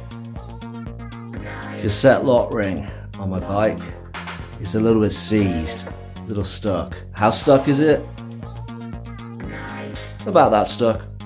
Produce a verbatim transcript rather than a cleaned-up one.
Cassette lock ring on my bike. It's a little bit seized, a little stuck. How stuck is it? About that stuck.